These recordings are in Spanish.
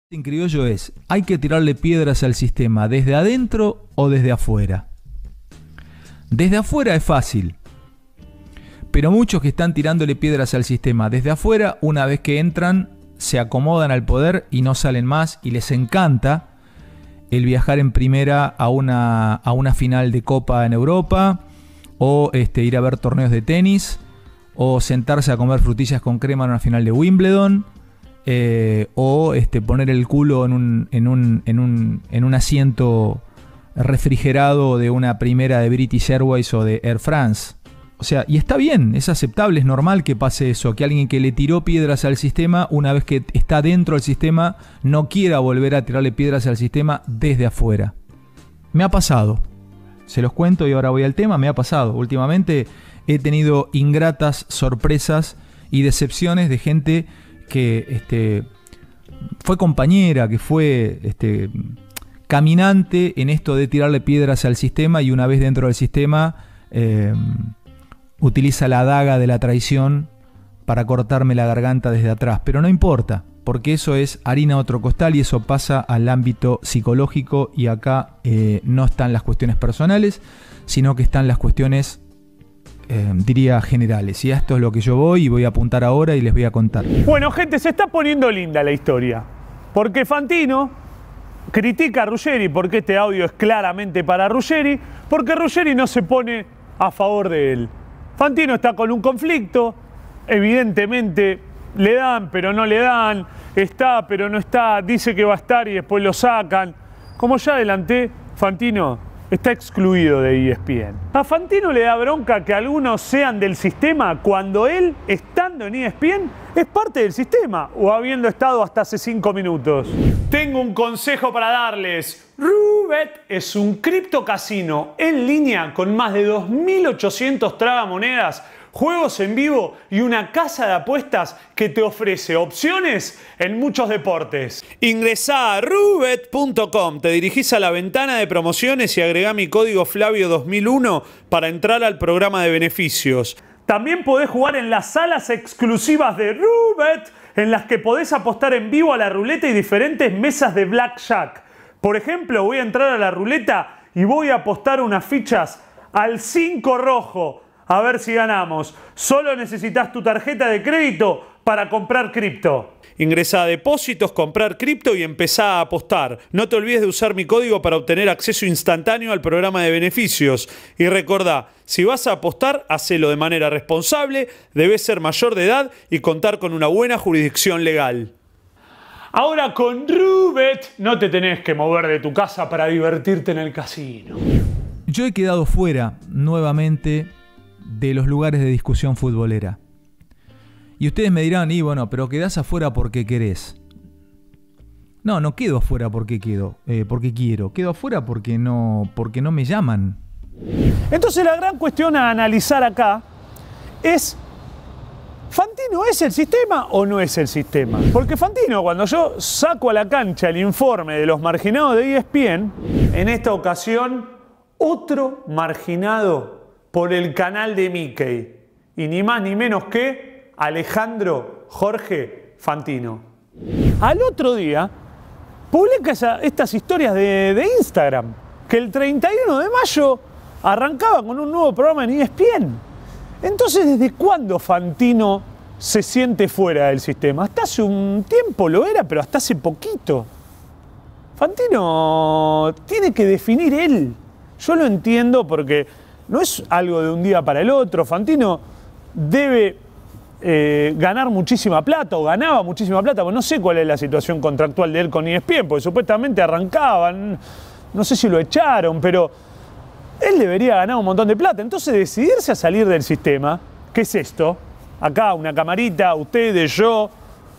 En criollo es, hay que tirarle piedras al sistema, ¿desde adentro o desde afuera? Desde afuera es fácil, pero muchos que están tirándole piedras al sistema desde afuera, una vez que entran, se acomodan al poder y no salen más, y les encanta el viajar en primera a una final de Copa en Europa, o ir a ver torneos de tenis, o sentarse a comer frutillas con crema en una final de Wimbledon, o poner el culo en un asiento refrigerado de una primera de British Airways o de Air France. O sea, y está bien, es aceptable, es normal que pase eso, que alguien que le tiró piedras al sistema, una vez que está dentro del sistema, no quiera volver a tirarle piedras al sistema desde afuera. Me ha pasado, se los cuento y ahora voy al tema, me ha pasado. Últimamente he tenido ingratas sorpresas y decepciones de gente que fue compañera, que fue caminante en esto de tirarle piedras al sistema, y una vez dentro del sistema utiliza la daga de la traición para cortarme la garganta desde atrás. Pero no importa, porque eso es harina a otro costal y eso pasa al ámbito psicológico, y acá no están las cuestiones personales, sino que están las cuestiones diría generales. Y a esto es lo que yo voy a apuntar ahora y les voy a contar. Bueno, gente, se está poniendo linda la historia, porque Fantino critica a Ruggeri, porque este audio es claramente para Ruggeri, porque Ruggeri no se pone a favor de él. Fantino está con un conflicto, evidentemente le dan pero no le dan, está pero no está, dice que va a estar y después lo sacan. Como ya adelanté, Fantino está excluido de ESPN. A Fantino le da bronca que algunos sean del sistema cuando él, estando en ESPN, es parte del sistema, o habiendo estado hasta hace 5 minutos. Tengo un consejo para darles. Roobet es un criptocasino en línea con más de 2.800 tragamonedas, juegos en vivo y una casa de apuestas que te ofrece opciones en muchos deportes. Ingresá a roobet.com, te dirigís a la ventana de promociones y agregá mi código Flavio2001 para entrar al programa de beneficios. También podés jugar en las salas exclusivas de Roobet, en las que podés apostar en vivo a la ruleta y diferentes mesas de blackjack. Por ejemplo, voy a entrar a la ruleta y voy a apostar unas fichas al 5 rojo. A ver si ganamos. Solo necesitas tu tarjeta de crédito para comprar cripto. Ingresá a depósitos, comprar cripto y empezá a apostar. No te olvides de usar mi código para obtener acceso instantáneo al programa de beneficios. Y recordá, si vas a apostar, hacelo de manera responsable, debes ser mayor de edad y contar con una buena jurisdicción legal. Ahora con Roobet no te tenés que mover de tu casa para divertirte en el casino. Yo he quedado fuera nuevamente de los lugares de discusión futbolera. Y ustedes me dirán, y bueno, pero quedás afuera porque querés. No, no quedo afuera porque quiero. Quedo afuera porque no me llaman. Entonces la gran cuestión a analizar acá es: ¿Fantino es el sistema o no es el sistema? Porque Fantino, cuando yo saco a la cancha el informe de los marginados de ESPN, en esta ocasión otro marginado por el canal de Mickey, y ni más ni menos que Alejandro Jorge Fantino. Al otro día publica estas historias de Instagram, que el 31 de mayo arrancaba con un nuevo programa en ESPN. Entonces, ¿desde cuándo Fantino se siente fuera del sistema? Hasta hace un tiempo lo era, pero hasta hace poquito. Fantino tiene que definir él. Yo lo entiendo porque no es algo de un día para el otro. Fantino debe ganar muchísima plata, o ganaba muchísima plata, porque no sé cuál es la situación contractual de él con ESPN, porque supuestamente arrancaban, no sé si lo echaron, pero él debería ganar un montón de plata. Entonces, decidirse a salir del sistema, ¿qué es esto? Acá una camarita, ustedes, yo.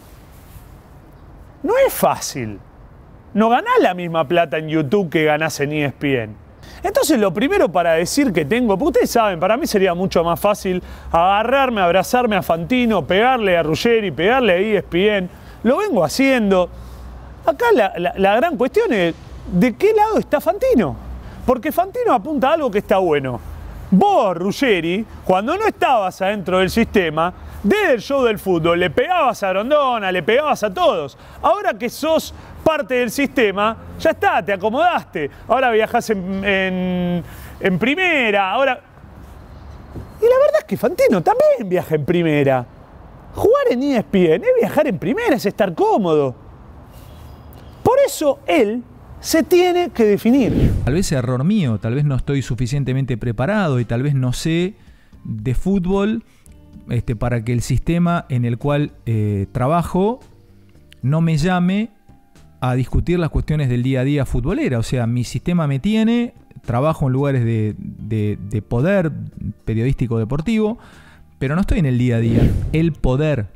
No es fácil. No ganás la misma plata en YouTube que ganás en ESPN. Entonces, lo primero para decir que tengo, porque ustedes saben, para mí sería mucho más fácil agarrarme, abrazarme a Fantino, pegarle a Ruggeri, pegarle a ESPN. Lo vengo haciendo. Acá la gran cuestión es: ¿de qué lado está Fantino? Porque Fantino apunta a algo que está bueno. Vos, Ruggeri, cuando no estabas adentro del sistema, desde el show del fútbol, le pegabas a Grondona, le pegabas a todos. Ahora que sos parte del sistema, ya está, te acomodaste. Ahora viajás en primera, ahora... Y la verdad es que Fantino también viaja en primera. Jugar en ESPN es viajar en primera, es estar cómodo. Por eso él se tiene que definir. Tal vez sea error mío, tal vez no estoy suficientemente preparado y tal vez no sé de fútbol para que el sistema en el cual trabajo no me llame a discutir las cuestiones del día a día futbolera. O sea, mi sistema me tiene, trabajo en lugares de poder periodístico deportivo, pero no estoy en el día a día. El poder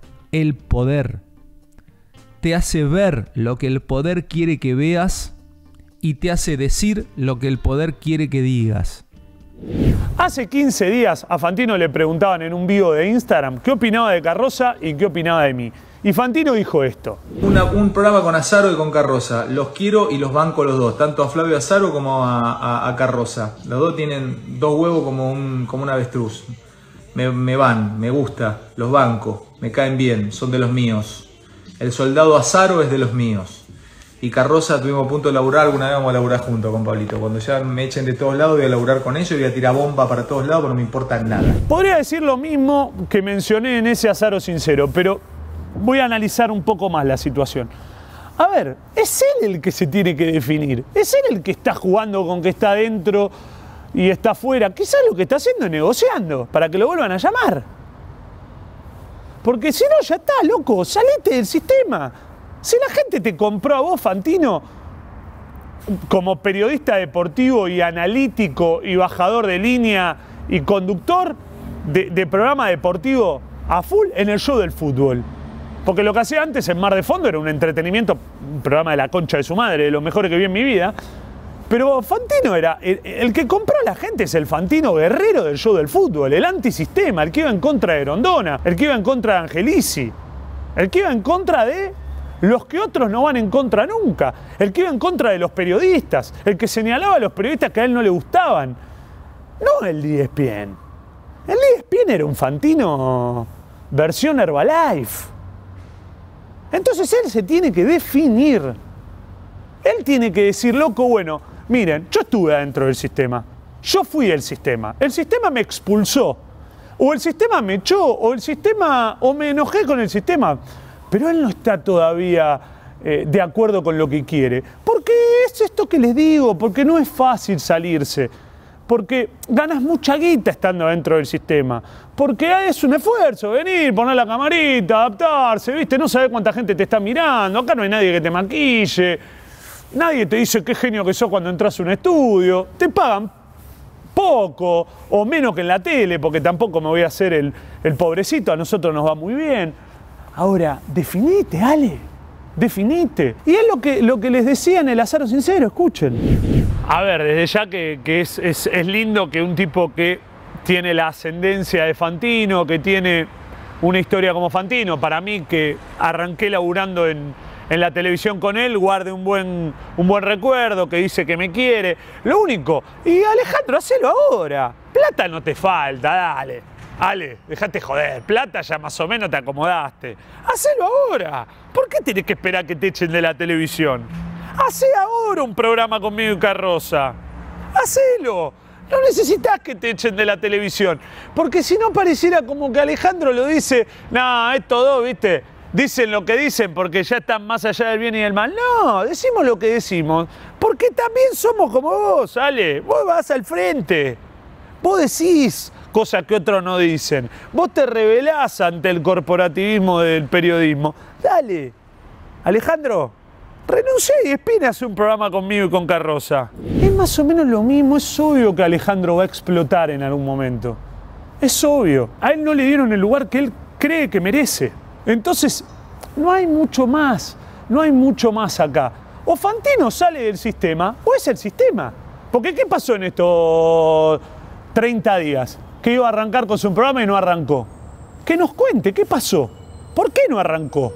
te hace ver lo que el poder quiere que veas y te hace decir lo que el poder quiere que digas. Hace 15 días a Fantino le preguntaban en un vivo de Instagram qué opinaba de Carrozza y qué opinaba de mí. Y Fantino dijo esto. Un programa con Azaro y con Carrozza. Los quiero y los banco los dos. Tanto a Flavio Azaro como a Carrozza. Los dos tienen dos huevos como un avestruz. Me van, me gusta, los banco, me caen bien, son de los míos. El soldado Azaro es de los míos. Y Carrozza tuvimos a punto de laburar, alguna vez vamos a laburar juntos con Pablito. Cuando ya me echen de todos lados voy a laburar con ellos y voy a tirar bomba para todos lados, pero no me importa nada. Podría decir lo mismo que mencioné en ese Azaro sincero, pero voy a analizar un poco más la situación. A ver, es él el que se tiene que definir. Es él el que está jugando con que está dentro y está afuera. Quizás lo que está haciendo es negociando para que lo vuelvan a llamar. Porque si no, ya está, loco, salite del sistema. Si la gente te compró a vos, Fantino, como periodista deportivo y analítico y bajador de línea y conductor de programa deportivo a full en el show del fútbol. Porque lo que hacía antes en Mar de Fondo era un entretenimiento, un programa de la concha de su madre, de lo mejor que vi en mi vida. Pero Fantino era, el que compró a la gente es el Fantino guerrero del show del fútbol, el antisistema, el que iba en contra de Grondona, el que iba en contra de Angelici, el que iba en contra de los que otros no van en contra nunca, el que iba en contra de los periodistas, el que señalaba a los periodistas que a él no le gustaban. No el ESPN. El ESPN era un Fantino versión Herbalife. Entonces él se tiene que definir. Él tiene que decir, loco, bueno, miren, yo estuve adentro del sistema. Yo fui el sistema. El sistema me expulsó. O el sistema me echó, o me enojé con el sistema. Pero él no está todavía de acuerdo con lo que quiere. Porque es esto que les digo, porque no es fácil salirse. Porque ganas mucha guita estando dentro del sistema. Porque es un esfuerzo, venir, poner la camarita, adaptarse, ¿viste? No sabes cuánta gente te está mirando. Acá no hay nadie que te maquille. Nadie te dice qué genio que sos cuando entras a un estudio. Te pagan poco o menos que en la tele, porque tampoco me voy a hacer el pobrecito. A nosotros nos va muy bien. Ahora, definite, Ale. Definite. Y es lo que les decía en el Azaro Sincero, escuchen. A ver, desde ya que es lindo que un tipo que tiene la ascendencia de Fantino, que tiene una historia como Fantino, para mí que arranqué laburando en la televisión con él, guarde un buen recuerdo, que dice que me quiere. Lo único, y Alejandro, hacelo ahora. Plata no te falta, dale. Ale, dejate joder, plata ya más o menos te acomodaste. Hacelo ahora. ¿Por qué tenés que esperar que te echen de la televisión? Hacé ahora un programa conmigo y Carrozza. Hacelo. No necesitas que te echen de la televisión. Porque si no pareciera como que Alejandro lo dice, nah, estos dos, viste, dicen lo que dicen porque ya están más allá del bien y del mal. No, decimos lo que decimos porque también somos como vos, Ale. Vos vas al frente. Vos decís cosas que otros no dicen. Vos te rebelás ante el corporativismo del periodismo. Dale, Alejandro, renuncié y ESPN hace un programa conmigo y con Carrozza. Es más o menos lo mismo. Es obvio que Alejandro va a explotar en algún momento. Es obvio. A él no le dieron el lugar que él cree que merece. Entonces, no hay mucho más. No hay mucho más acá. O Fantino sale del sistema o es el sistema. Porque ¿qué pasó en estos 30 días? Que iba a arrancar con su programa y no arrancó. Que nos cuente, ¿qué pasó? ¿Por qué no arrancó?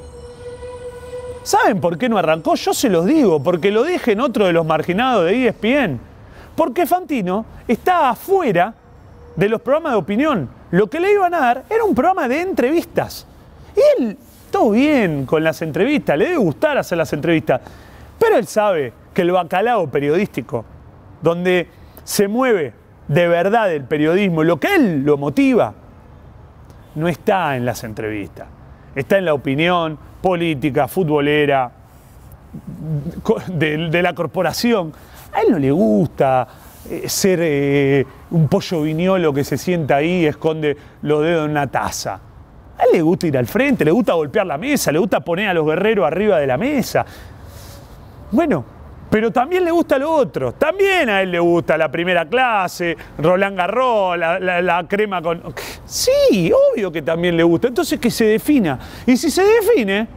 ¿Saben por qué no arrancó? Yo se los digo, porque lo dije en otro de los marginados de ESPN. Porque Fantino está afuera de los programas de opinión. Lo que le iban a dar era un programa de entrevistas. Y él, todo bien con las entrevistas, le debe gustar hacer las entrevistas. Pero él sabe que el bacalao periodístico, donde se mueve de verdad el periodismo, lo que él lo motiva, no está en las entrevistas, está en la opinión política, futbolera, de la corporación. A él no le gusta ser un pollo viñolo que se sienta ahí y esconde los dedos en una taza. A él le gusta ir al frente, le gusta golpear la mesa, le gusta poner a los guerreros arriba de la mesa. Bueno, pero también le gusta lo otro. También a él le gusta la primera clase, Roland Garros, la crema con... Sí, obvio que también le gusta. Entonces que se defina. Y si se define...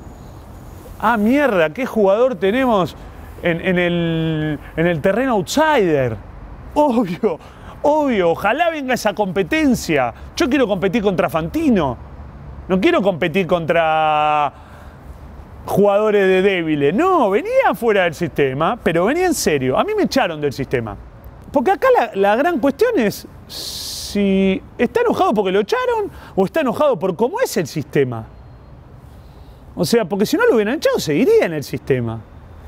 Ah, mierda, ¿qué jugador tenemos en el terreno outsider? Obvio, obvio. Ojalá venga esa competencia. Yo quiero competir contra Fantino. No quiero competir contra jugadores de débiles. No, venía fuera del sistema, pero venía en serio. A mí me echaron del sistema. Porque acá la gran cuestión es si está enojado porque lo echaron o está enojado por cómo es el sistema. O sea, porque si no lo hubieran echado, seguiría en el sistema.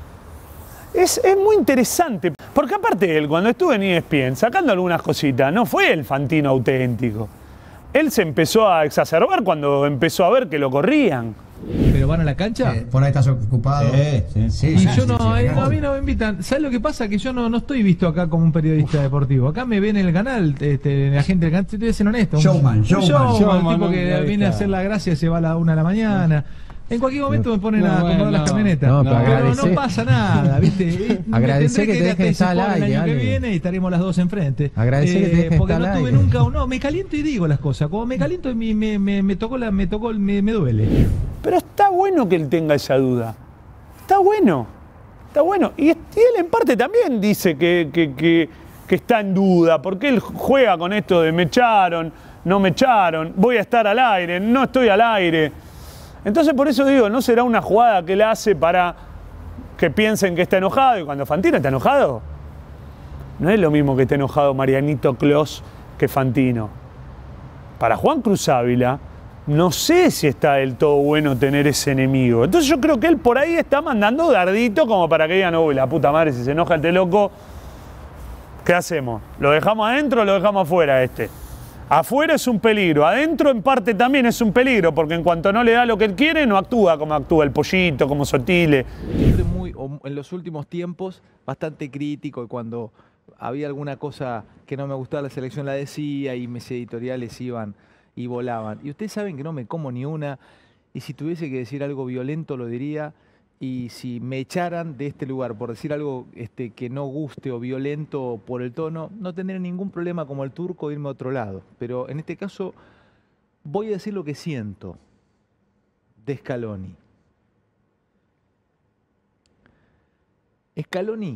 Es muy interesante. Porque aparte él, cuando estuvo en ESPN, sacando algunas cositas, no fue el Fantino auténtico. Él se empezó a exacerbar cuando empezó a ver que lo corrían. ¿Pero van a la cancha? Por ahí estás ocupado. Sí, y yo no, a mí no me invitan. ¿Sabes lo que pasa? Que yo no estoy visto acá como un periodista deportivo. Acá me ven en el canal, la gente del canal, te voy a ser honesto. Showman, tipo que viene a hacer la gracia y se va a la 1 de la mañana. En cualquier momento me ponen a comprar las camionetas. Pero no pasa nada, ¿viste? Agradecer que te dejen estar al aire. El año que viene y estaremos las dos enfrente. Agradecer que te dejen porque estar no al tuve aire. nunca, no, me caliento y digo las cosas. Como me caliento y me duele. Pero está bueno que él tenga esa duda. Está bueno. Está bueno. Y él en parte también dice que está en duda, porque él juega con esto de me echaron, no me echaron, voy a estar al aire, no estoy al aire. Entonces por eso digo, ¿no será una jugada que él hace para que piensen que está enojado? Y cuando Fantino está enojado, no es lo mismo que esté enojado Marianito Clos que Fantino. Para Juan Cruz Ávila, no sé si está del todo bueno tener ese enemigo. Entonces yo creo que él por ahí está mandando dardito como para que digan, uy, la puta madre, si se enoja este loco, ¿qué hacemos? ¿Lo dejamos adentro o lo dejamos afuera este? Afuera es un peligro, adentro en parte también es un peligro, porque en cuanto no le da lo que él quiere, no actúa como actúa el Pollito, como Sotile. Siempre en los últimos tiempos, bastante crítico, y cuando había alguna cosa que no me gustaba la selección la decía y mis editoriales iban y volaban. Y ustedes saben que no me como ni una, y si tuviese que decir algo violento lo diría, y si me echaran de este lugar por decir algo que no guste o violento por el tono, no tendría ningún problema como el turco de irme a otro lado. Pero en este caso voy a decir lo que siento de Scaloni. Scaloni,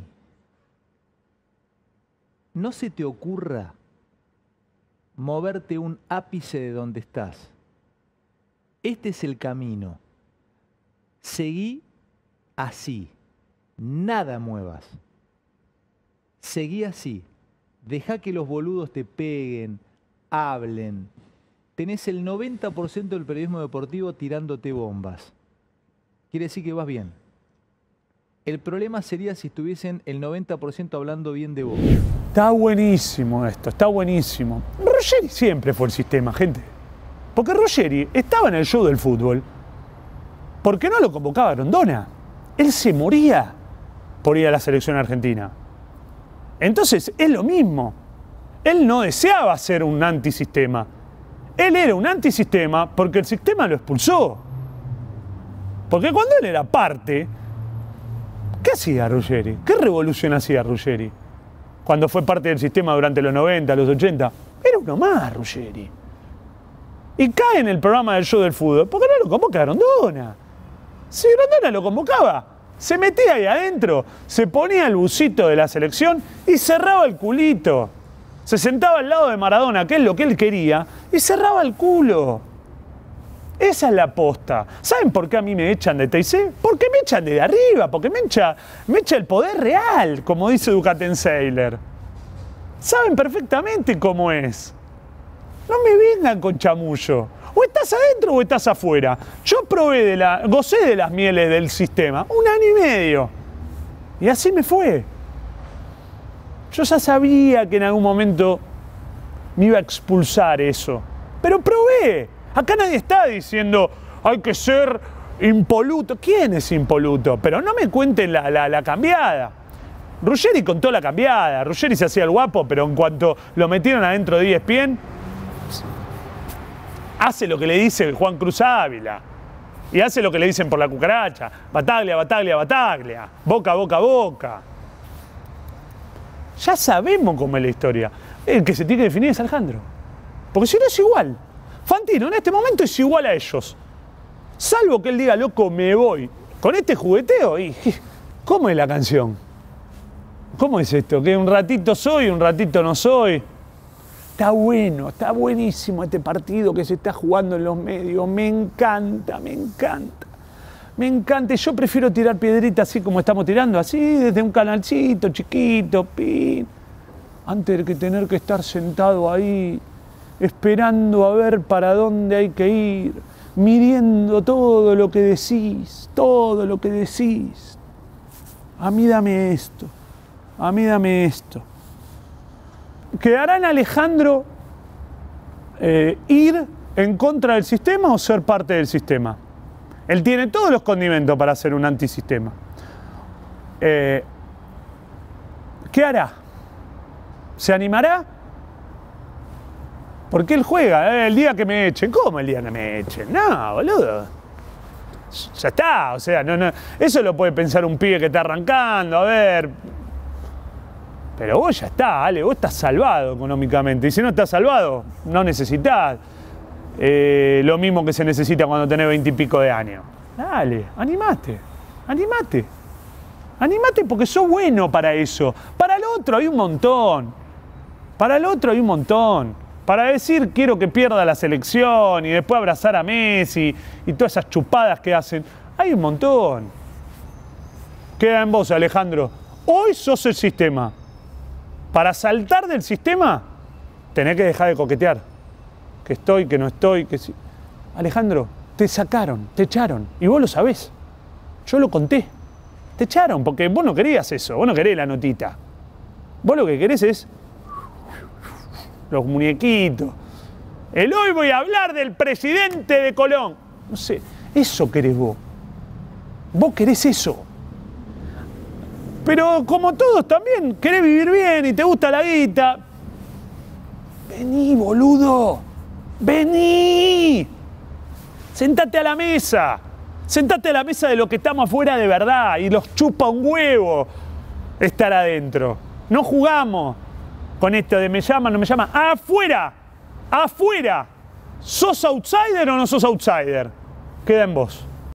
no se te ocurra moverte un ápice de donde estás. Este es el camino. Seguí así, nada muevas. Seguí así, deja que los boludos te peguen, hablen. Tenés el 90% del periodismo deportivo tirándote bombas. Quiere decir que vas bien. El problema sería si estuviesen el 90% hablando bien de vos. Está buenísimo esto, está buenísimo. Ruggeri siempre fue el sistema, gente. Porque Ruggeri estaba en el show del fútbol porque no lo convocaba Grondona. Él se moría por ir a la selección argentina. Entonces, es lo mismo. Él no deseaba ser un antisistema. Él era un antisistema porque el sistema lo expulsó. Porque cuando él era parte, ¿qué hacía Ruggeri? ¿Qué revolución hacía Ruggeri? Cuando fue parte del sistema durante los 90, los 80. Era uno más, Ruggeri. Y cae en el programa del show del fútbol porque no lo convoca Grondona. Si Grondona lo convocaba, se metía ahí adentro, se ponía el busito de la selección y cerraba el culito. Se sentaba al lado de Maradona, que es lo que él quería, y cerraba el culo. Esa es la posta. ¿Saben por qué a mí me echan de TIC? Porque me echan de arriba, porque me echa el poder real, como dice Ducatenseiler. Saben perfectamente cómo es. No me vengan con chamullo. O estás adentro o estás afuera. Yo gocé de las mieles del sistema, 1 año y medio. Y así me fue. Yo ya sabía que en algún momento me iba a expulsar eso. Pero probé. Acá nadie está diciendo hay que ser impoluto. ¿Quién es impoluto? Pero no me cuenten la cambiada. Ruggeri contó la cambiada. Ruggeri se hacía el guapo, pero en cuanto lo metieron adentro de ESPN, hace lo que le dice Juan Cruz Ávila. Y hace lo que le dicen por la cucaracha. Bataglia, Bataglia, Bataglia. Boca, boca, boca. Ya sabemos cómo es la historia. El que se tiene que definir es Alejandro. Porque si no es igual. Fantino en este momento es igual a ellos. Salvo que él diga, loco, me voy. Con este jugueteo, y ¿cómo es la canción? ¿Cómo es esto? Que un ratito soy, un ratito no soy. Está bueno, está buenísimo este partido que se está jugando en los medios. Me encanta, me encanta. Me encanta. Y yo prefiero tirar piedritas así como estamos tirando, así, desde un canalcito chiquito, pin. Antes de que tener que estar sentado ahí, esperando a ver para dónde hay que ir, midiendo todo lo que decís, todo lo que decís. A mí dame esto, a mí dame esto. ¿Quedará en Alejandro ir en contra del sistema o ser parte del sistema? Él tiene todos los condimentos para ser un antisistema. ¿Qué hará? ¿Se animará? Porque él juega, el día que me echen. ¿Cómo el día que me echen? No, boludo. Ya está, o sea, no, eso lo puede pensar un pibe que está arrancando, a ver. Pero vos ya está, Ale, vos estás salvado económicamente. Y si no estás salvado, no necesitás lo mismo que se necesita cuando tenés 20 y pico de años. Dale, animate, animate. Animate porque sos bueno para eso. Para el otro hay un montón. Para el otro hay un montón. Para decir quiero que pierda la selección y después abrazar a Messi y todas esas chupadas que hacen, hay un montón. Queda en vos, Alejandro. Hoy sos el sistema. Para saltar del sistema, tenés que dejar de coquetear. Que estoy, que no estoy, que sí. Alejandro, te sacaron, te echaron. Y vos lo sabés. Yo lo conté. Te echaron porque vos no querías eso, vos no querés la notita. Vos lo que querés es los muñequitos. El hoy voy a hablar del presidente de Colón. No sé, eso querés vos. Vos querés eso. Pero como todos también, querés vivir bien y te gusta la guita. Vení, boludo. Vení. Sentate a la mesa. Sentate a la mesa de lo que estamos afuera de verdad y los chupa un huevo estar adentro. No jugamos con esto de me llama, no me llama. ¡Afuera! ¡Afuera! ¿Sos outsider o no sos outsider? Queda en vos.